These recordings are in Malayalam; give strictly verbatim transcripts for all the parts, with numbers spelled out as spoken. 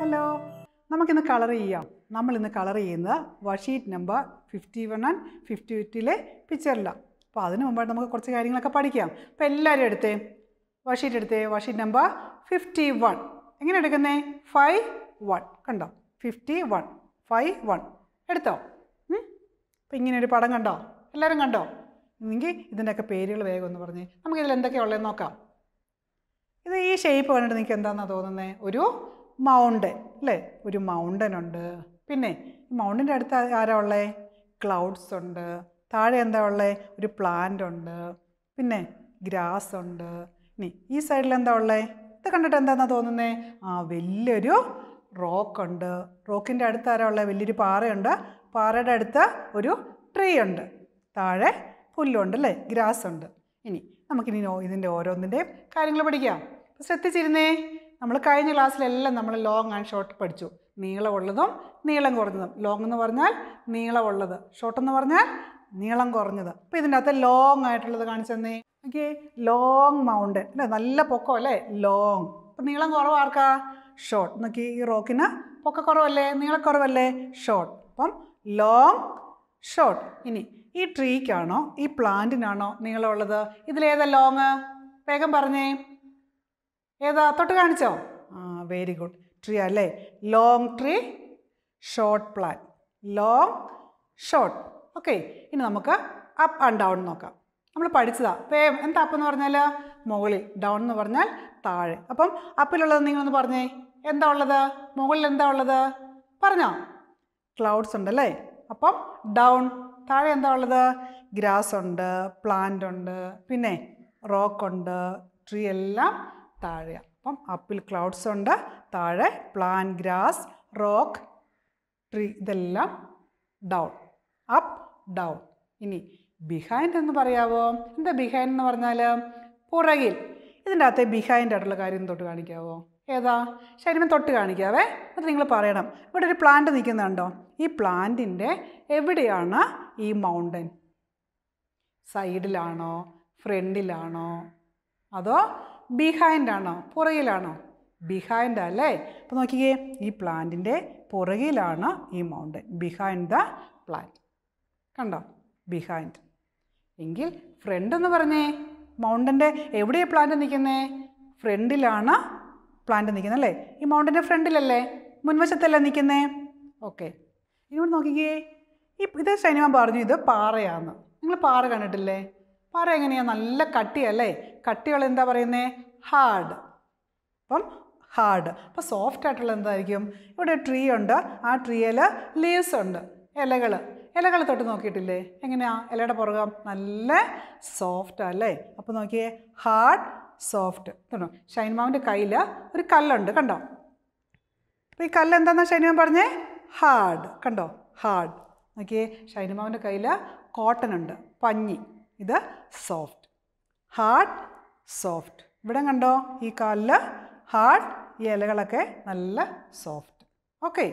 ഹലോ, നമുക്കിന്ന് കളർ ചെയ്യാം. നമ്മളിന്ന് കളർ ചെയ്യുന്നത് worksheet number fifty one and fifty എയ്റ്റിലെ പിക്ചറിലാണ്. അപ്പോൾ അതിന് മുമ്പായിട്ട് നമുക്ക് കുറച്ച് കാര്യങ്ങളൊക്കെ പഠിക്കാം. അപ്പോൾ എല്ലാവരും എടുത്തേ, വർക്ക്ഷീറ്റ് എടുത്തേ. വർക്ക്ഷീറ്റ് നമ്പർ ഫിഫ്റ്റി വൺ എങ്ങനെ എടുക്കുന്നേ? ഫൈവ് വൺ കണ്ടോ? ഫിഫ്റ്റി വൺ ഫൈവ് വൺ എടുത്തോ? അപ്പോൾ ഇങ്ങനെ ഒരു പടം കണ്ടോ? എല്ലാവരും കണ്ടോ? എങ്കിൽ ഇതിൻ്റെയൊക്കെ പേരുകൾ വേഗം ഒന്ന് പറഞ്ഞേ. നമുക്കിതിൽ എന്തൊക്കെയാണ് ഉള്ളതെന്ന് നോക്കാം. ഇത് ഈ ഷേപ്പ് കണ്ടിട്ട് നിങ്ങൾക്ക് എന്താണെന്നാണ് തോന്നുന്നത്? ഒരു മൗണ്ടൻ അല്ലേ? ഒരു മൗണ്ടൻ ഉണ്ട്. പിന്നെ ഈ മൗണ്ടൻ്റെ അടുത്ത് ആരാ ഉള്ളത്? ക്ലൗഡ്സ് ഉണ്ട്. താഴെ എന്താ ഉള്ളത്? ഒരു പ്ലാന്റ് ഉണ്ട്. പിന്നെ ഗ്രാസ് ഉണ്ട്. ഇനി ഈ സൈഡിൽ എന്താ ഉള്ളത്? ഇത് കണ്ടിട്ട് എന്താണെന്നാണ് തോന്നുന്നത്? ആ, വലിയൊരു റോക്കുണ്ട്. റോക്കിൻ്റെ അടുത്ത് ആരാ ഉള്ളത്? വലിയൊരു പാറയുണ്ട്. പാറയുടെ അടുത്ത് ഒരു ട്രീ ഉണ്ട്. താഴെ പുല്ലുണ്ട് അല്ലേ? ഗ്രാസ് ഉണ്ട്. ഇനി നമുക്കിനി ഇതിൻ്റെ ഓരോന്നിൻ്റെയും കാര്യങ്ങൾ പഠിക്കാം. ശ്രദ്ധിച്ചിരുന്നേ, നമ്മൾ കഴിഞ്ഞ ക്ലാസ്സിലെല്ലാം നമ്മൾ ലോങ് ആൻഡ് ഷോർട്ട് പഠിച്ചു. നീളമുള്ളതും നീളം കുറഞ്ഞതും. ലോങ് എന്ന് പറഞ്ഞാൽ നീളമുള്ളത്, ഷോർട്ട് എന്ന് പറഞ്ഞാൽ നീളം കുറഞ്ഞത്. അപ്പോൾ ഇതിൻ്റെ അകത്ത് ലോങ് ആയിട്ടുള്ളത് കാണിച്ചു തന്നേ. ഓക്കെ, ലോങ് മൗണ്ടൻ അല്ലേ? നല്ല പൊക്കം അല്ലേ? ലോങ്. അപ്പം നീളം കുറവാർക്കാ? ഷോർട്ട്. നോക്കി, ഈ റോക്കിന് പൊക്കക്കുറവല്ലേ? നീളക്കുറവല്ലേ? ഷോർട്ട്. അപ്പം ലോങ്, ഷോർട്ട്. ഇനി ഈ ട്രീക്കാണോ ഈ പ്ലാന്റിനാണോ നീളമുള്ളത്? ഇതിലേതാ ലോങ്? വേഗം പറഞ്ഞേ, ഏതാ? തൊട്ട് കാണിച്ചോ? ആ, വെരി ഗുഡ്. ട്രീ അല്ലേ? Long tree, short plant. Long, short. Okay, ഇനി നമുക്ക് അപ്പ് ആൻഡ് ഡൗൺ നോക്കാം. നമ്മൾ പഠിച്ചതാ. വേം എന്താ അപ്പ് എന്ന് പറഞ്ഞാൽ മുകളിൽ, ഡൗൺ എന്ന് പറഞ്ഞാൽ താഴെ. അപ്പം അപ്പിലുള്ളത് നിങ്ങളൊന്ന് പറഞ്ഞേ, എന്താ ഉള്ളത്? മുകളിൽ എന്താ ഉള്ളത്? പറഞ്ഞോ? ക്ലൗഡ്സ് ഉണ്ടല്ലേ? അപ്പം ഡൗൺ, താഴെ എന്താ ഉള്ളത്? ഗ്രാസ് ഉണ്ട്, പ്ലാന്റ് ഉണ്ട്, പിന്നെ റോക്കുണ്ട്, ട്രീ എല്ലാം താഴെയാണ്. അപ്പം അപ്പിൽ ക്ലൗഡ്സ് ഉണ്ട്, താഴെ പ്ലാന്റ്, ഗ്രാസ്, റോക്ക്, ട്രീ, ഇതെല്ലാം ഡൗൺ. Up, down. ഇനി ബിഹൈൻഡ് എന്ന് പറയാവോ? എന്താ ബിഹൈൻഡ് എന്ന് പറഞ്ഞാൽ? പുറകിൽ. ഇതിൻ്റെ അകത്തെ ബിഹൈൻഡ് ആയിട്ടുള്ള കാര്യം തൊട്ട് കാണിക്കാവോ? ഏതാ? ശരിക്കും തൊട്ട് കാണിക്കാവേ. എന്നിട്ട് നിങ്ങൾ പറയണം. ഇവിടെ ഒരു പ്ലാന്റ് നിൽക്കുന്നുണ്ടോ? ഈ പ്ലാന്റിൻ്റെ എവിടെയാണ് ഈ മൗണ്ടൻ? സൈഡിലാണോ, ഫ്രണ്ടിലാണോ, അതോ ബിഹൈൻഡ് ആണോ, പുറകിലാണോ? ബിഹൈൻഡ് അല്ലേ? അപ്പോൾ നോക്കിക്കേ, ഈ പ്ലാന്റിൻ്റെ പുറകിലാണ് ഈ മൗണ്ടൻ. Behind the plant. കണ്ടോ? ബിഹൈൻഡ്. എങ്കിൽ ഫ്രണ്ട് എന്ന് പറഞ്ഞേ, മൗണ്ടൻ്റെ എവിടെയാണ് പ്ലാന്റ് നിൽക്കുന്നത്? ഫ്രണ്ടിലാണ് പ്ലാന്റ് നിൽക്കുന്നത് അല്ലേ? ഈ മൗണ്ടൻ്റെ ഫ്രണ്ടിലല്ലേ, മുൻവശത്തല്ലേ നിൽക്കുന്നത്? ഓക്കെ, ഇനിയോട് നോക്കിക്കേ. ഈ ഇത് ശനിമാൻ പറഞ്ഞു ഇത് പാറയാണ്. നിങ്ങൾ പാറ കണ്ടിട്ടില്ലേ? പാറ എങ്ങനെയാണ്? നല്ല കട്ടിയല്ലേ? കട്ടിയുള്ള എന്താ പറയുന്നത്? ഹാർഡ്. അപ്പം ഹാർഡ്. അപ്പോൾ സോഫ്റ്റ് ആയിട്ടുള്ള എന്തായിരിക്കും? ഇവിടെ ട്രീ ഉണ്ട്, ആ ട്രീയിൽ ലീവ്സ് ഉണ്ട്, ഇലകൾ. ഇലകൾ തൊട്ട് നോക്കിയിട്ടില്ലേ? എങ്ങനെയാ ഇലയുടെ പുറകം? നല്ല സോഫ്റ്റ് അല്ലേ? അപ്പോൾ നോക്കിയേ, ഹാർഡ്, സോഫ്റ്റ്. കണ്ടോ? ഷൈൻമാവിൻ്റെ കയ്യിൽ ഒരു കല്ലുണ്ട്, കണ്ടോ? അപ്പോൾ ഈ കല്ല് എന്താണെന്നാ ഷൈൻമാൻ പറഞ്ഞേ? ഹാർഡ്. കണ്ടോ? ഹാർഡ്. നോക്കിയേ, ഷൈൻമാവിൻ്റെ കയ്യിൽ കോട്ടൺ ഉണ്ട്, പഞ്ഞി. ഇത് സോഫ്റ്റ്. Hard, soft. ഇവിടെ കണ്ടോ? ഈ കാലിൽ ഹാർഡ്, ഈ ഇലകളൊക്കെ നല്ല സോഫ്റ്റ്. ഓക്കെ,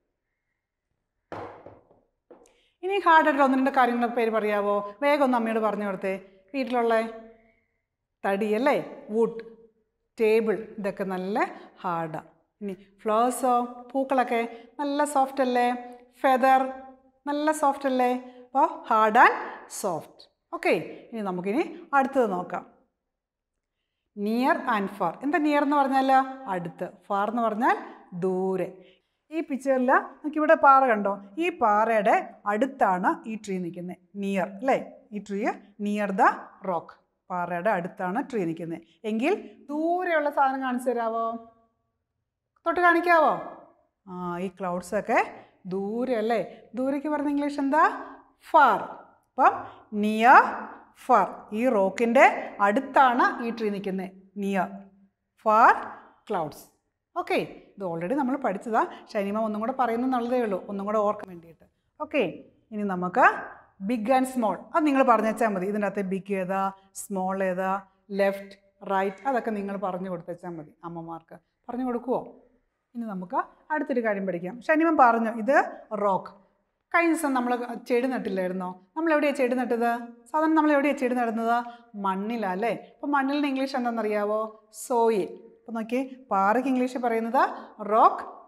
ഇനി ഹാർഡായിട്ടുള്ള ഒന്ന് രണ്ട് കാര്യങ്ങളുടെ പേര് പറയാവോ? വേഗം ഒന്ന് അമ്മയോട് പറഞ്ഞു കൊടുത്തേ. വീട്ടിലുള്ള തടിയല്ലേ? വുഡ്, ടേബിൾ, ഇതൊക്കെ നല്ല ഹാർഡാണ്. ഇനി ഫ്ലവേഴ്സോ, പൂക്കളൊക്കെ നല്ല സോഫ്റ്റ് അല്ലേ? ഫെദർ നല്ല സോഫ്റ്റ് അല്ലേ? അപ്പോൾ ഹാർഡ് ആൻഡ് സോഫ്റ്റ്. ഓക്കെ, ഇനി നമുക്കിനി അടുത്തത് നോക്കാം. Near and far. എന്താ നിയർ എന്ന് പറഞ്ഞാൽ? അടുത്ത്. ഫാർ എന്ന് പറഞ്ഞാൽ ദൂരെ. ഈ പിക്ചറിൽ നമുക്കിവിടെ പാറ കണ്ടോ? ഈ പാറയുടെ അടുത്താണ് ഈ ട്രീ നിൽക്കുന്നത്. നിയർ അല്ലേ? ഈ ട്രീ നിയർ ദ റോക്ക്. പാറയുടെ അടുത്താണ് ട്രീ നിൽക്കുന്നത്. എങ്കിൽ ദൂരെയുള്ള സാധനം കാണിച്ചു തരാവോ? തൊട്ട് കാണിക്കാവോ? ആ, ഈ ക്ലൗഡ്സൊക്കെ ദൂരെ അല്ലേ? ദൂരേക്ക് പറഞ്ഞ ഇംഗ്ലീഷ് എന്താ? ഫാർ. അപ്പം നിയർ, ഫാർ. ഈ റോക്കിൻ്റെ അടുത്താണ് ഈ ട്രീ നിൽക്കുന്നത്. Near, far, clouds. ഓക്കെ, ഇത് ഓൾറെഡി നമ്മൾ പഠിച്ചതാ. ഷൈനിമ ഒന്നും കൂടെ പറയുന്നതെന്നുള്ളതേ ഉള്ളൂ, ഒന്നും കൂടെ ഓർക്കാൻ വേണ്ടിയിട്ട്. ഓക്കെ, ഇനി നമുക്ക് ബിഗ് ആൻഡ് സ്മോൾ അത് നിങ്ങൾ പറഞ്ഞു വെച്ചാൽ മതി. ഇതിൻ്റെ അകത്ത് ബിഗ് ഏതാ, സ്മോൾ ഏതാ, ലെഫ്റ്റ്, റൈറ്റ്, അതൊക്കെ നിങ്ങൾ പറഞ്ഞു കൊടുത്തേച്ചാൽ മതി. അമ്മമാർക്ക് പറഞ്ഞു കൊടുക്കുമോ? ഇനി നമുക്ക് അടുത്തൊരു കാര്യം പഠിക്കാം. ഷൈനിമ പറഞ്ഞു ഇത് റോക്ക്. കഴിഞ്ഞ ദിവസം നമ്മൾ ചെടി നട്ടില്ലായിരുന്നോ? നമ്മൾ എവിടെയാണ് ചെടി നട്ടത്? സാധാരണ നമ്മൾ എവിടെയാണ് ചെടി നടുന്നത്? മണ്ണിലല്ലേ? അപ്പോൾ മണ്ണിലിന് ഇംഗ്ലീഷ് എന്താണെന്നറിയാവോ? സോയിൽ. അപ്പോൾ നോക്കി, പാറയ്ക്ക് ഇംഗ്ലീഷ് പറയുന്നത് റോക്ക്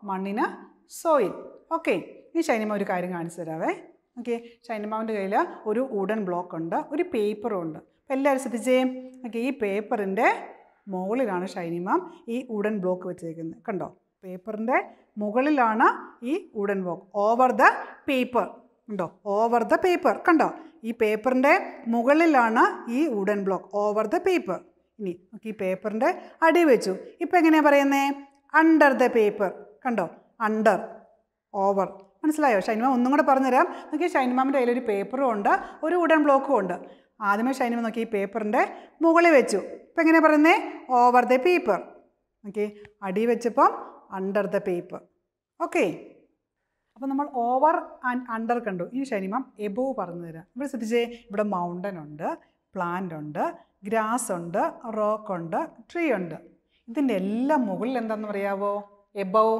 മണ്ണിന് സോയിൽ. ഓക്കെ, ഇനി ഷൈനിമ ഒരു കാര്യം കാണിച്ചു തരാവേ. ഓക്കെ, ഷൈനിമാവിൻ്റെ കയ്യിൽ ഒരു വുഡൻ ബ്ലോക്ക് ഉണ്ട്, ഒരു പേപ്പറും ഉണ്ട്. അപ്പോൾ എല്ലാവരും ശ്രദ്ധിച്ചേ. ഓക്കെ, ഈ പേപ്പറിൻ്റെ മുകളിലാണ് ഷൈനിമാം ഈ വുഡൻ ബ്ലോക്ക് വെച്ചേക്കുന്നത്. കണ്ടോ, പേപ്പറിൻ്റെ മുകളിലാണ് ഈ wooden block. Over the paper ഉണ്ടോ, ഓവർ ദ പേപ്പർ കണ്ടോ, ഈ പേപ്പറിൻ്റെ മുകളിലാണ് ഈ wooden block, over the paper. ഇനി നമുക്ക് ഈ പേപ്പറിൻ്റെ അടി വെച്ചു. ഇപ്പം എങ്ങനെയാണ് പറയുന്നത്? Under the paper. കണ്ടോ, അണ്ടർ, ഓവർ. മനസ്സിലായോ? ഷൈനിമ ഒന്നും കൂടെ പറഞ്ഞുതരാം. നോക്കി, ഷൈനിമാമിൻ്റെ കയ്യിൽ ഒരു പേപ്പറും ഉണ്ട്, ഒരു വുഡൻ ബ്ലോക്കും ഉണ്ട്. ആദ്യമേ ഷൈനിമ നോക്കി ഈ പേപ്പറിൻ്റെ മുകളിൽ വെച്ചു. ഇപ്പം എങ്ങനെയാണ് പറയുന്നത്? Over the paper. ഓക്കെ, അടി വെച്ചപ്പം അണ്ടർ ദ പേപ്പർ. ഓക്കെ, അപ്പോൾ നമ്മൾ ഓവർ ആൻഡ് അണ്ടർ കണ്ടു. ഇനി ഷൈനിമാം എബോവ് പറഞ്ഞു തരാം. ഇവിടെ ശ്രദ്ധിച്ചേ, ഇവിടെ മൗണ്ടൻ ഉണ്ട്, പ്ലാന്റ് ഉണ്ട്, ഗ്രാസ് ഉണ്ട്, റോക്ക് ഉണ്ട്, ട്രീ ഉണ്ട്. ഇതിൻ്റെ എല്ലാം മുകളിൽ എന്താണെന്ന് പറയാവോ? എബോവ്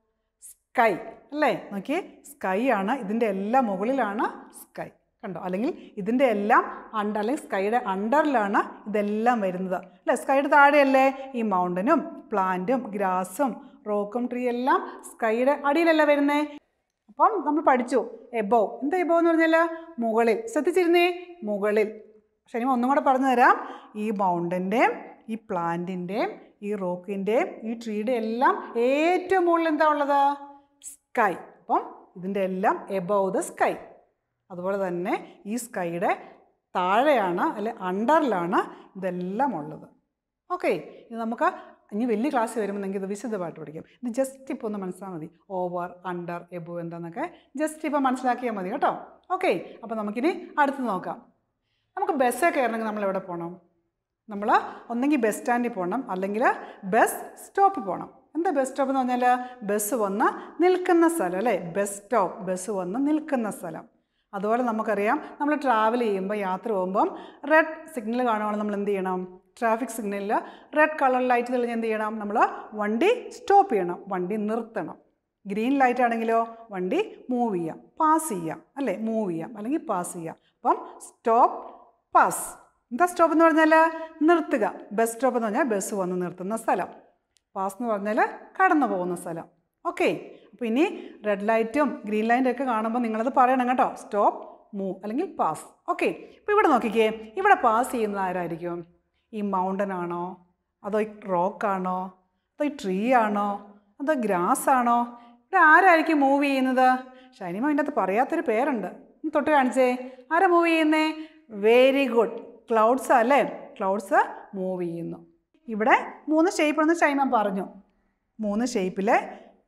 സ്കൈ അല്ലേ? നോക്കിയേ, സ്കൈ ആണ്, ഇതിൻ്റെ എല്ലാം മുകളിലാണ് സ്കൈ. കണ്ടോ, അല്ലെങ്കിൽ ഇതിൻ്റെ എല്ലാം അണ്ടർ, അല്ലെങ്കിൽ സ്കൈയുടെ അണ്ടറിലാണ് ഇതെല്ലാം വരുന്നത് അല്ലേ? സ്കൈയുടെ താഴെയല്ലേ ഈ മൗണ്ടനും പ്ലാന്റും ഗ്രാസും റോക്കും ട്രീ എല്ലാം സ്കൈയുടെ അടിയിലല്ല വരുന്നേ. അപ്പം നമ്മൾ പഠിച്ചു എബോവ്. എന്താ എബോവ് എന്ന് പറഞ്ഞാൽ? മുകളിൽ. ശ്രദ്ധിച്ചിരുന്നേ, മുകളിൽ. ഷൈനിമ ഒന്നും കൂടെ പറഞ്ഞു തരാം. ഈ മൗണ്ടൻ്റെയും ഈ പ്ലാന്റിൻ്റെയും ഈ റോക്കിൻ്റെയും ഈ ട്രീയുടെ എല്ലാം ഏറ്റവും മുകളിൽ എന്താ ഉള്ളത്? സ്കൈ. അപ്പം ഇതിൻ്റെ എല്ലാം എബോവ് ദ സ്കൈ. അതുപോലെ തന്നെ ഈ സ്കൈയുടെ താഴെയാണ്, അല്ലെ അണ്ടറിലാണ് ഇതെല്ലാം ഉള്ളത്. ഓക്കെ, ഇത് നമുക്ക് ഇനി വലിയ ക്ലാസ് വരുമ്പോൾ നിങ്ങൾക്ക് ഇത് വിശദമായിട്ട് പഠിക്കാം. ഇത് ജസ്റ്റ് ഇപ്പോൾ ഒന്ന് മനസ്സിലാൽ മതി. ഓവർ, അണ്ടർ, എബോവ് എന്താണെന്നൊക്കെ ജസ്റ്റ് ഇപ്പോൾ മനസ്സിലാക്കിയാൽ മതി കേട്ടോ. ഓക്കെ, അപ്പോൾ നമുക്കിനി അടുത്ത് നോക്കാം. നമുക്ക് ബസ്സൊക്കെ കയറണമെങ്കിൽ നമ്മൾ എവിടെ പോകണം? നമ്മൾ ഒന്നെങ്കിൽ ബസ് സ്റ്റാൻഡിൽ പോകണം, അല്ലെങ്കിൽ ബസ് സ്റ്റോപ്പിൽ പോകണം. എന്താ ബസ് സ്റ്റോപ്പ് എന്ന് പറഞ്ഞാൽ? ബസ് വന്ന് നിൽക്കുന്ന സ്ഥലം അല്ലേ? ബസ് സ്റ്റോപ്പ്, ബസ് വന്ന് നിൽക്കുന്ന സ്ഥലം. അതുപോലെ നമുക്കറിയാം, നമ്മൾ ട്രാവൽ ചെയ്യുമ്പോൾ, യാത്ര പോകുമ്പം റെഡ് സിഗ്നൽ കാണുവാണെങ്കിൽ നമ്മൾ എന്ത് ചെയ്യണം? ട്രാഫിക് സിഗ്നലിൽ റെഡ് കളർ ലൈറ്റ് തെളിഞ്ഞ് എന്ത് ചെയ്യണം? നമ്മൾ വണ്ടി സ്റ്റോപ്പ് ചെയ്യണം, വണ്ടി നിർത്തണം. ഗ്രീൻ ലൈറ്റ് ആണെങ്കിലോ വണ്ടി മൂവ് ചെയ്യാം, പാസ് ചെയ്യാം അല്ലേ? മൂവ് ചെയ്യാം അല്ലെങ്കിൽ പാസ് ചെയ്യാം. അപ്പം സ്റ്റോപ്പ്, പാസ്. എന്താ സ്റ്റോപ്പ് എന്ന് പറഞ്ഞാൽ? നിർത്തുക. ബസ് സ്റ്റോപ്പ് എന്ന് പറഞ്ഞാൽ ബസ് വന്ന് നിർത്തുന്ന സ്ഥലം. പാസ് എന്ന് പറഞ്ഞാൽ കടന്നു പോകുന്ന സ്ഥലം. ഓക്കെ, അപ്പോൾ ഇനി റെഡ് ലൈറ്റും ഗ്രീൻ ലൈറ്റും ഒക്കെ കാണുമ്പോൾ നിങ്ങളത് പറയണം കേട്ടോ. സ്റ്റോപ്പ്, മൂവ് അല്ലെങ്കിൽ പാസ്. ഓക്കെ, ഇപ്പോൾ ഇവിടെ നോക്കിക്കേ, ഇവിടെ പാസ് ചെയ്യുന്നത് ആരായിരിക്കും? ഈ മൗണ്ടൻ ആണോ, അതോ ഈ റോക്കാണോ, അതോ ഈ ട്രീ ആണോ, അതോ ഗ്രാസ് ആണോ? ഇവിടെ ആരായിരിക്കും മൂവ് ചെയ്യുന്നത്? ഷൈനിമ അതിൻ്റെ അകത്ത് പറയാത്തൊരു പേരുണ്ട്, തൊട്ട് കാണിച്ചേ. ആരാ മൂവ് ചെയ്യുന്നേ? വെരി ഗുഡ്, ക്ലൗഡ്സ് അല്ലേ? ക്ലൗഡ്സ് മൂവ് ചെയ്യുന്നു. ഇവിടെ മൂന്ന് ഷേപ്പാണെന്ന് ഷൈനിമ പറഞ്ഞു. മൂന്ന് ഷേപ്പിലെ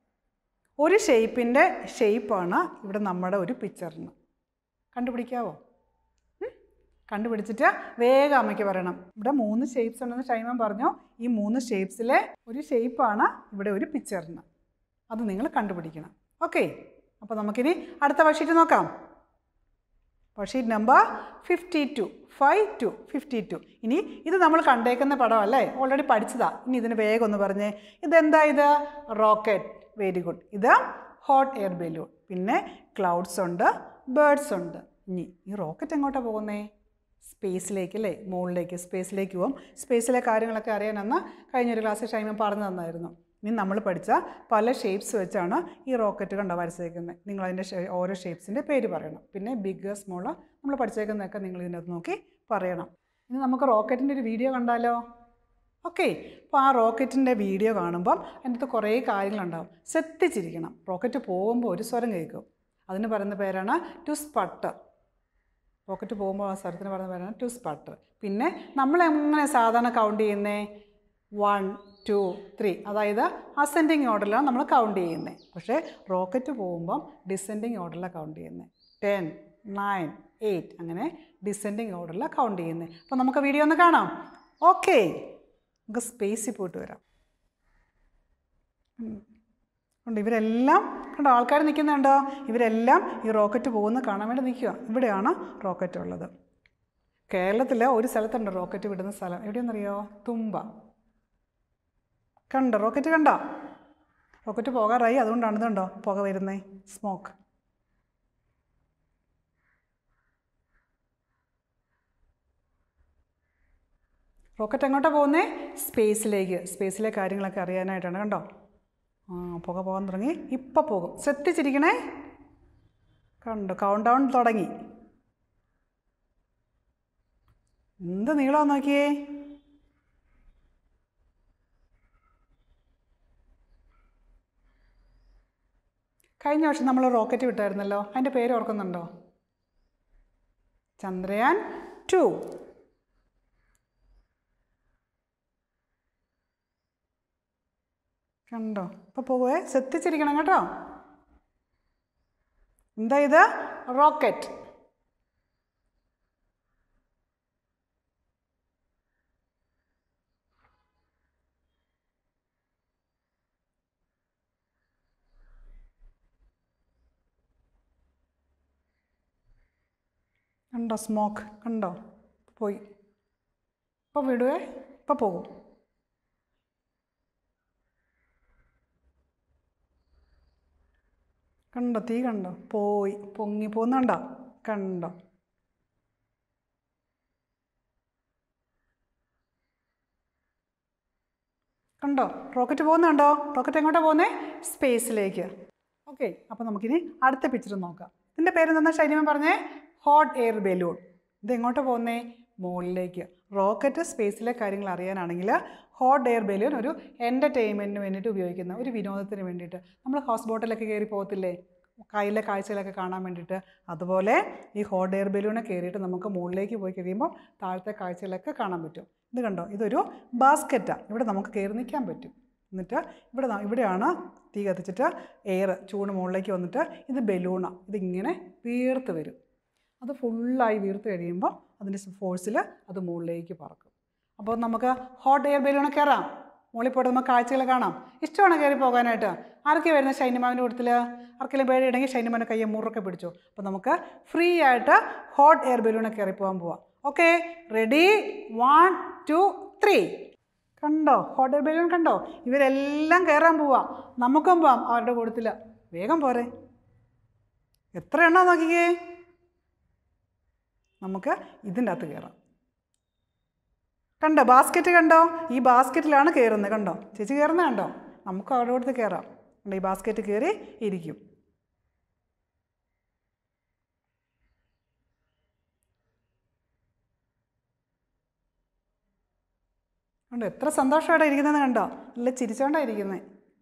ഒരു ഷേപ്പിൻ്റെ ഷേപ്പാണ് ഇവിടെ നമ്മുടെ ഒരു പിക്ചറിന്. കണ്ടുപിടിക്കാവോ? കണ്ടുപിടിച്ചിട്ട് വേഗം അമ്മയ്ക്ക് പറയണം. ഇവിടെ മൂന്ന് ഷേപ്സ് ഉണ്ടെന്ന് ഷൈനിമ പറഞ്ഞു. ഈ മൂന്ന് ഷേപ്സിലെ ഒരു ഷേപ്പാണ് ഇവിടെ ഒരു പിക്ചറിന്. അത് നിങ്ങൾ കണ്ടുപിടിക്കണം. ഓക്കെ, അപ്പോൾ നമുക്കിനി അടുത്ത വർക്ക്ഷീറ്റ് നോക്കാം. Worksheet number fifty two, five two fifty two. ഇനി ഇത് നമ്മൾ കണ്ടേക്കുന്ന പടം അല്ലേ? ഓൾറെഡി പഠിച്ചതാ. ഇനി ഇതിന് വേഗം ഒന്ന് പറഞ്ഞേ. ഇതെന്താ? ഇത് റോക്കറ്റ്. Very good. ഇത് ഹോട്ട് എയർ ബലൂൺ. പിന്നെ ക്ലൗഡ്സ് ഉണ്ട്, ബേർഡ്സ് ഉണ്ട്. ഇനി ഈ റോക്കറ്റ് എങ്ങോട്ടാണ് പോകുന്നേ? സ്പേസിലേക്ക് അല്ലേ? മുകളിലേക്ക്, സ്പേസിലേക്ക് പോകും. സ്പേസിലെ കാര്യങ്ങളൊക്കെ അറിയാനെന്ന് കഴിഞ്ഞൊരു ക്ലാസ്സിൽ ഷൈനിമ പറഞ്ഞു തന്നായിരുന്നു. ഇനി നമ്മൾ പഠിച്ച പല ഷേപ്സ് വെച്ചാണ് ഈ റോക്കറ്റ് കണ്ടോ വരച്ചേക്കുന്നത്. നിങ്ങളതിൻ്റെ ഓരോ ഷേപ്സിൻ്റെ പേര് പറയണം. പിന്നെ ബിഗ്, സ്മോള് നമ്മൾ പഠിച്ചേക്കുന്നതൊക്കെ നിങ്ങൾ ഇതിനകത്ത് നോക്കി പറയണം. ഇനി നമുക്ക് റോക്കറ്റിൻ്റെ ഒരു വീഡിയോ കണ്ടാലോ? ഓക്കെ, അപ്പോൾ ആ റോക്കറ്റിൻ്റെ വീഡിയോ കാണുമ്പം അതിനകത്ത് കുറേ കാര്യങ്ങളുണ്ടാവും. ശ്രദ്ധിച്ചിരിക്കണം. റോക്കറ്റ് പോകുമ്പോൾ ഒരു സ്വരം കേൾക്കും. അതിന് പറയുന്ന പേരാണ് ടു സ്പട്ടർ. റോക്കറ്റ് പോകുമ്പോൾ ആ സ്വരത്തിന് പറയുന്ന പേരാണ് ടു സ്പട്ടർ. പിന്നെ നമ്മൾ എങ്ങനെ സാധാരണ കൗണ്ട് ചെയ്യുന്നേ? One, two, three. അതായത് അസെൻഡിങ് ഓർഡറിലാണ് നമ്മൾ കൗണ്ട് ചെയ്യുന്നത്. പക്ഷേ റോക്കറ്റ് പോകുമ്പം ഡിസെൻഡിങ് ഓർഡറിലാണ് കൗണ്ട് ചെയ്യുന്നത്. ടെൻ, നയൻ, എയ്റ്റ് അങ്ങനെ ഡിസെൻഡിങ് ഓർഡറിലാണ് കൗണ്ട് ചെയ്യുന്നത്. അപ്പോൾ നമുക്ക് വീഡിയോ ഒന്ന് കാണാം. ഓക്കെ, നമുക്ക് സ്പേസിൽ പോയിട്ട് വരാം. ഉണ്ട് ഇവരെല്ലാം കണ്ടോ, ആൾക്കാർ നിൽക്കുന്നുണ്ടോ? ഇവരെല്ലാം ഈ റോക്കറ്റ് പോകുന്ന കാണാൻ വേണ്ടി നിൽക്കുക. ഇവിടെയാണ് റോക്കറ്റ് ഉള്ളത്. കേരളത്തിൽ ഒരു സ്ഥലത്തുണ്ട് റോക്കറ്റ് വിടുന്ന സ്ഥലം. എവിടെയെന്നറിയോ? തുമ്പ. കണ്ടോ റോക്കറ്റ്? കണ്ടോ? റോക്കറ്റ് പോകാറായി, അതുകൊണ്ടാണ് ഇതുണ്ടോ പുക വരുന്നത്, സ്മോക്ക്. റോക്കറ്റ് എങ്ങോട്ടാണ് പോകുന്നത്? സ്പേസിലേക്ക്. സ്പേസിലെ കാര്യങ്ങളൊക്കെ അറിയാനായിട്ടാണ്. കണ്ടോ? ആ പുക പോകാൻ തുടങ്ങി. ഇപ്പം പോകും. ശ്രദ്ധിച്ചിരിക്കണേ. കണ്ടു, കൗണ്ട് ഡൗൺ തുടങ്ങി. എന്ത് നീളമാണെന്ന് നോക്കിയേ. കഴിഞ്ഞ വർഷം നമ്മൾ റോക്കറ്റ് വിട്ടായിരുന്നല്ലോ, അതിൻ്റെ പേര് ഓർക്കുന്നുണ്ടോ? ചന്ദ്രയാൻ ടു. കണ്ടോ? ഇപ്പോൾ പോവേ. ശ്രദ്ധിച്ചിരിക്കണം കേട്ടോ. എന്താ ഇത്? റോക്കറ്റ്. കണ്ടോ സ്മോക്ക്? കണ്ടോ? പോയി. ഇപ്പോൾ വിടുവേ. ഇപ്പോൾ പോകും. കണ്ടോ? തീ കണ്ടോ? പോയി. പൊങ്ങി പോകുന്നുണ്ടോ? കണ്ടോ? കണ്ടോ? റോക്കറ്റ് പോകുന്നുണ്ടോ? റോക്കറ്റ് എങ്ങോട്ടാണ് പോകുന്നത്? സ്പേസിലേക്ക്. ഓക്കെ, അപ്പോൾ നമുക്കിനി അടുത്ത പിക്ചർ നോക്കാം. ഇതിൻ്റെ പേരെന്താ ഷൈനിമ പറഞ്ഞേ? Hot air balloon. ഇത് എങ്ങോട്ട് പോകുന്നേ? മുകളിലേക്ക്. റോക്കറ്റ് സ്പേസിലെ കാര്യങ്ങൾ അറിയാനാണെങ്കിൽ ഹോട്ട് എയർ ബലൂൺ ഒരു എൻ്റർടൈൻമെൻറ്റിന് വേണ്ടിയിട്ട് ഉപയോഗിക്കുന്ന ഒരു വിനോദത്തിന് വേണ്ടിയിട്ട്. നമ്മൾ ഹൗസ് ബോട്ടിലൊക്കെ കയറി പോകത്തില്ലേ, കയ്യിലെ കാഴ്ചകളൊക്കെ കാണാൻ വേണ്ടിയിട്ട്? അതുപോലെ ഈ ഹോട്ട് എയർ ബലൂണ് കയറിയിട്ട് നമുക്ക് മുകളിലേക്ക് പോയി കഴിയുമ്പോൾ താഴത്തെ കാഴ്ചകളൊക്കെ കാണാൻ പറ്റും. ഇത് കണ്ടോ? ഇതൊരു ബാസ്ക്കറ്റാണ്. ഇവിടെ നമുക്ക് കയറി നിൽക്കാൻ പറ്റും. എന്നിട്ട് ഇവിടെ ഇവിടെയാണ് തീ കത്തിച്ചിട്ട് എയർ ചൂട് മുകളിലേക്ക് വന്നിട്ട് ഇത് ബലൂണാണ്. ഇതിങ്ങനെ വീർത്ത് വരും. അത് ഫുള്ളായി വീർത്ത് കഴിയുമ്പോൾ അതിൻ്റെ ഫോഴ്സിൽ അത് മുകളിലേക്ക് പറക്കും. അപ്പോൾ നമുക്ക് ഹോട്ട് എയർ ബലൂൺ കയറാം. മുകളിൽ പോയിട്ട് നമുക്ക് കാഴ്ചകൾ കാണാം. ഇഷ്ടമാണ് കയറി പോകാനായിട്ട്. ആർക്കെ വരുന്ന ഷൈനിമാവിൻ്റെ കൂട്ടത്തിൽ? ആർക്കെങ്കിലും പേടിയുണ്ടെങ്കിൽ ഷൈനിമാവിൻ്റെ കയ്യെ മുറുക്കെ പിടിച്ചു. അപ്പോൾ നമുക്ക് ഫ്രീ ആയിട്ട് ഹോട്ട് എയർ ബലൂണ് കയറി പോകാൻ പോവാം. Okay, ready? One two three. കണ്ടോ? ഹോട്ട് എയർ ബലൂൺ കണ്ടോ? ഇവരെല്ലാം കയറാൻ പോവാം. നമുക്കും പോവാം അവരുടെ കൂട്ടത്തിൽ. വേഗം പോരെ. എത്ര എണ്ണ നോക്കിക്കേ. നമുക്ക് ഇതിൻ്റെ അകത്ത് കയറാം. കണ്ടോ? ബാസ്ക്കറ്റ് കണ്ടോ? ഈ ബാസ്ക്കറ്റിലാണ് കയറുന്നത്. കണ്ടോ? ചേച്ചി കയറുന്നത് കണ്ടോ? നമുക്ക് അവരുടെ കൂട്ടത്തിൽ കയറാം. കണ്ടോ? ഈ ബാസ്ക്കറ്റ് കയറി ഇരിക്കും. കണ്ടോ? എത്ര സന്തോഷമായിട്ടാണ് ഇരിക്കുന്നതെന്ന് കണ്ടോ? നല്ല ചിരിച്ചോണ്ടാണ് ഇരിക്കുന്നത്.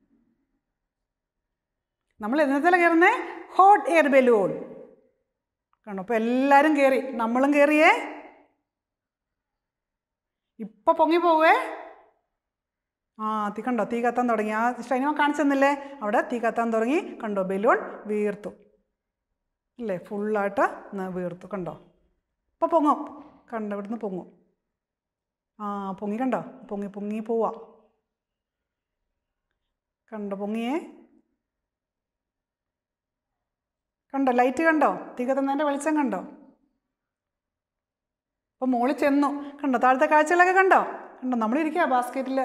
നമ്മൾ എന്നത്തിലാണ് കയറുന്നത്? Hot air balloon. കണ്ടോ? അപ്പോൾ എല്ലാവരും കയറി, നമ്മളും കയറിയേ. ഇപ്പം പൊങ്ങി പോവേ. ആ തീ കണ്ടോ? തീ കത്താൻ തുടങ്ങി. ആ ഷൈനിമ കാണിച്ചു തന്നില്ലേ? അവിടെ തീ കത്താൻ തുടങ്ങി. കണ്ടോ? ബലൂൺ വീർത്തു അല്ലേ? ഫുള്ളായിട്ട് വീർത്തു. കണ്ടോ? ഇപ്പം പൊങ്ങും. കണ്ടോ? ഇവിടുന്ന് പൊങ്ങും. ആ പൊങ്ങി. കണ്ടോ? പൊങ്ങി പൊങ്ങി പോവാ. കണ്ടോ? പൊങ്ങിയേ. കണ്ടോ? ലൈറ്റ് കണ്ടോ? തീ കത്തുന്നതിൻ്റെ വെളിച്ചം കണ്ടോ? അപ്പോൾ മുകളിൽ ചെന്നു. കണ്ടോ? താഴത്തെ കാഴ്ചകളൊക്കെ കണ്ടോ? കണ്ടോ? നമ്മളിരിക്കുക ബാസ്ക്കറ്റിൽ.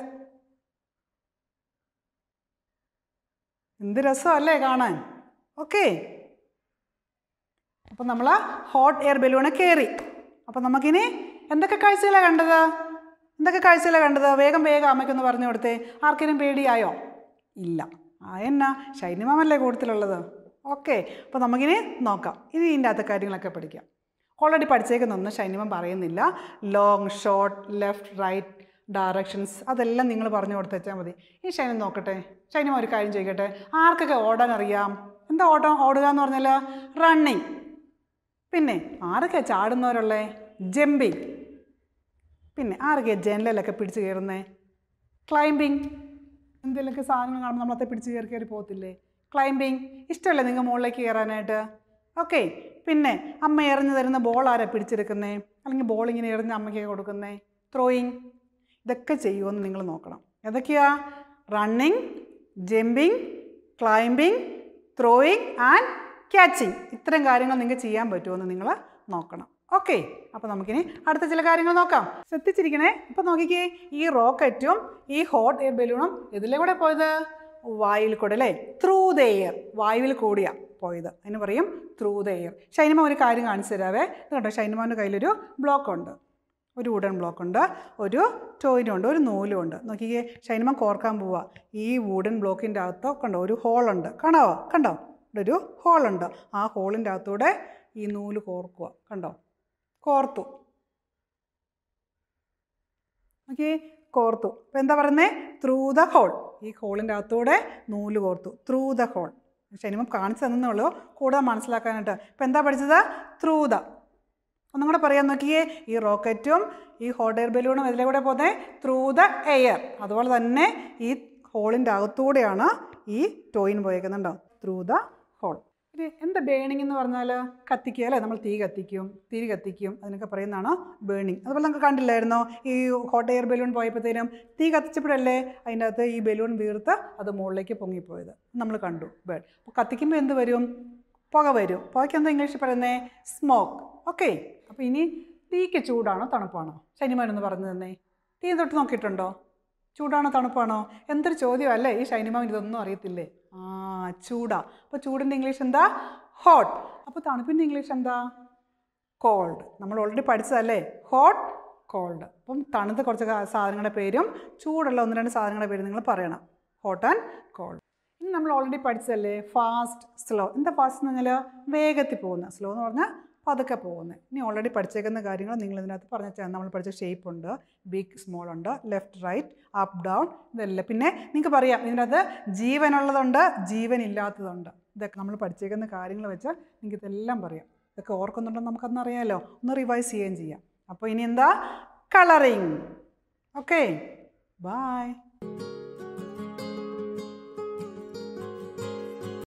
എന്ത് രസമല്ലേ കാണാൻ. ഓക്കെ, അപ്പോൾ നമ്മൾ ഹോട്ട് എയർ ബലൂണ് കയറി. അപ്പോൾ നമുക്കിനി എന്തൊക്കെ കാഴ്ചകളാണ് കണ്ടത്? എന്തൊക്കെ കാഴ്ചകളാണ് കണ്ടത്? വേഗം വേഗം അമ്മയ്ക്കൊന്ന് പറഞ്ഞു കൊടുത്തേ. ആർക്കെങ്കിലും പേടിയായോ? ഇല്ല. ആ എന്നാ ഷൈനിമാമല്ലേ കൂട്ടത്തിലുള്ളത്. ഓക്കെ, അപ്പോൾ നമുക്കിനി നോക്കാം. ഇനി ഇതിൻ്റെ അകത്തെ കാര്യങ്ങളൊക്കെ പഠിക്കാം. ഓൾറെഡി പഠിച്ചേക്കുന്നൊന്നും ഷൈനിമ പറയുന്നില്ല. Long, short, left, right directions അതെല്ലാം നിങ്ങൾ പറഞ്ഞു കൊടുത്തേച്ചാൽ മതി. ഈ ഷൈനിമ നോക്കട്ടെ. ഷൈനിമ ഒരു കാര്യം ചോദിക്കട്ടെ. ആർക്കൊക്കെ ഓടാൻ അറിയാം? എന്താ ഓട്ടം? ഓടുക എന്ന് പറഞ്ഞാൽ റണ്ണിങ്. പിന്നെ ആരൊക്കെയാണ് ചാടുന്നവരുള്ളേ? ജമ്പിങ്. പിന്നെ ആരൊക്കെയാണ് ജനലിലൊക്കെ പിടിച്ച് കയറുന്നത്? ക്ലൈംബിങ്. എന്തെങ്കിലുമൊക്കെ സാധനങ്ങൾ കാണുമ്പോൾ നമ്മളത്തെ പിടിച്ച് കയറി കയറി പോകത്തില്ലേ? ക്ലൈംബിങ്. ഇഷ്ടമല്ലേ നിങ്ങൾ മുകളിലേക്ക് കയറാനായിട്ട്? ഓക്കെ, പിന്നെ അമ്മ എറിഞ്ഞു തരുന്ന ബോൾ ആരാ പിടിച്ചെടുക്കുന്നേ? അല്ലെങ്കിൽ ബോൾ ഇങ്ങനെ എറിഞ്ഞ് അമ്മയ്ക്ക് കൊടുക്കുന്നേ? ത്രോയിങ്. ഇതൊക്കെ ചെയ്യുമെന്ന് നിങ്ങൾ നോക്കണം. ഏതൊക്കെയാ? Running, jumping, climbing, throwing and catching. ഇത്തരം കാര്യങ്ങൾ നിങ്ങൾക്ക് ചെയ്യാൻ പറ്റുമെന്ന് നിങ്ങൾ നോക്കണം. ഓക്കെ, അപ്പോൾ നമുക്കിനി അടുത്ത ചില കാര്യങ്ങൾ നോക്കാം. ശ്രദ്ധിച്ചിരിക്കണേ. ഇപ്പോൾ നോക്കിക്കേ, ഈ റോക്കറ്റും ഈ ഹോട്ട് എയർ ബലൂണും ഇതിലെ കൂടെ പോയത്? വായുവിൽ കൂടെ അല്ലേ? Through the air. വായുവിൽ കൂടിയാണ് പോയത്. അതിന് പറയും ത്രൂ ദ എയർ. ഷൈനിമ ഒരു കാര്യം കാണിച്ചു തരാവേ. ഇത് കണ്ടോ? ഷൈനിമാൻ്റെ കയ്യിലൊരു ബ്ലോക്ക് ഉണ്ട്. ഒരു വുഡൻ ബ്ലോക്ക് ഉണ്ട്, ഒരു ടോയിനും ഉണ്ട്, ഒരു നൂലും ഉണ്ട്. നോക്കിക്കേ, ഷൈനിമ കോർക്കാൻ പോവുക. ഈ വുഡൻ ബ്ലോക്കിൻ്റെ അകത്ത് കണ്ടോ ഒരു ഹോളുണ്ട്, കാണാവോ? കണ്ടോ ഇവിടെ ഒരു ഹോളുണ്ട്. ആ ഹോളിൻ്റെ അകത്തൂടെ ഈ നൂല് കോർക്കുക. കണ്ടോ? കോർത്തു. ഓക്കെ, കോർത്തു. അപ്പോൾ എന്താ പറയുന്നത്? Through the hole. ഈ ഹോളിൻ്റെ അകത്തൂടെ നൂല് കോർത്തു. Through the whole. ഷൈനിമ കാണിച്ചു തന്നേ ഉള്ളൂ കൂടുതൽ മനസ്സിലാക്കാനായിട്ട്. ഇപ്പോൾ എന്താ പഠിച്ചത്? Through the. ഒന്നും കൂടെ പറയാൻ നോക്കിയേ. ഈ റോക്കറ്റും ഈ ഹോട്ട് എയർ ബലൂണും ഇതിലെ കൂടെ പോകുന്നത് ത്രൂ ദ എയർ. അതുപോലെ തന്നെ ഈ ഹോളിൻ്റെ അകത്തൂടെയാണ് ഈ ടോയിൻ പോയേക്കുന്നുണ്ടോ? Through the hole. ഇനി എന്താ ബേണിംഗ് എന്ന് പറഞ്ഞാൽ? കത്തിക്കുക അല്ലേ? നമ്മൾ തീ കത്തിക്കും, തിരി കത്തിക്കും, അതിനൊക്കെ പറയുന്നതാണ് ബേണിംഗ്. അതുപോലെ നമുക്ക് കണ്ടില്ലായിരുന്നോ ഈ ഹോട്ട് എയർ ബലൂൺ പോയപ്പോഴത്തേനും തീ കത്തിച്ചപ്പോഴല്ലേ അതിൻ്റെ അകത്ത് ഈ ബലൂൺ വീർത്ത് അത് മുകളിലേക്ക് പൊങ്ങിപ്പോയത് നമ്മൾ കണ്ടു. ബേൺ. അപ്പോൾ കത്തിക്കുമ്പോൾ എന്ത് വരും? പുക വരും. പുകയ്ക്ക് എന്താ ഇംഗ്ലീഷിൽ പറയുന്നത്? സ്മോക്ക്. ഓക്കെ. അപ്പോൾ ഇനി തീക്ക് ചൂടാണോ തണുപ്പാണോ? ഷൈനിമാനൊന്ന് പറഞ്ഞു തന്നെ. തീ തൊട്ട് നോക്കിയിട്ടുണ്ടോ? ചൂടാണോ തണുപ്പാണോ? എന്തൊരു ചോദ്യമല്ലേ. ഈ ഷൈനിമാൻ ഇതൊന്നും അറിയത്തില്ലേ? ആ, ചൂടാ. അപ്പോൾ ചൂടിൻ്റെ ഇംഗ്ലീഷ് എന്താ? ഹോട്ട്. അപ്പോൾ തണുപ്പിൻ്റെ ഇംഗ്ലീഷ് എന്താ? കോൾഡ്. നമ്മൾ ഓൾറെഡി പഠിച്ചതല്ലേ? Hot, cold. അപ്പം തണുത്ത കുറച്ച് സാധനങ്ങളുടെ പേരും ചൂടുള്ള ഒന്ന് രണ്ട് സാധനങ്ങളുടെ പേരും നിങ്ങൾ പറയണം. Hot and cold. ഇനി നമ്മൾ ഓൾറെഡി പഠിച്ചതല്ലേ ഫാസ്റ്റ്, സ്ലോ. എന്താ ഫാസ്റ്റ് എന്ന് പറഞ്ഞാൽ വേഗത്തിൽ പോകുന്ന, സ്ലോ എന്ന് പറഞ്ഞാൽ പതുക്കെ പോകുന്നത്. ഇനി ഓൾറെഡി പഠിച്ചേക്കുന്ന കാര്യങ്ങൾ നിങ്ങൾ ഇതിനകത്ത് പറഞ്ഞു. നമ്മൾ പഠിച്ച ഷേപ്പ് ഉണ്ട്, ബിഗ് സ്മോൾ ഉണ്ട്, ലെഫ്റ്റ് റൈറ്റ്, അപ്പ് ഡൗൺ, ഇതെല്ലാം. പിന്നെ നിങ്ങൾക്ക് പറയാം ഇതിനകത്ത് ജീവനുള്ളതുണ്ട്, ജീവനില്ലാത്തതുണ്ട്. ഇതൊക്കെ നമ്മൾ പഠിച്ചേക്കുന്ന കാര്യങ്ങൾ വെച്ചാൽ നിങ്ങൾക്ക് ഇതെല്ലാം പറയാം. ഇതൊക്കെ ഓർക്കുന്നുണ്ടെന്ന് നമുക്കൊന്നും അറിയാമല്ലോ. ഒന്ന് റിവൈസ് ചെയ്യുകയും ചെയ്യാം. അപ്പോൾ ഇനി എന്താ? കളറിങ്. Okay, by.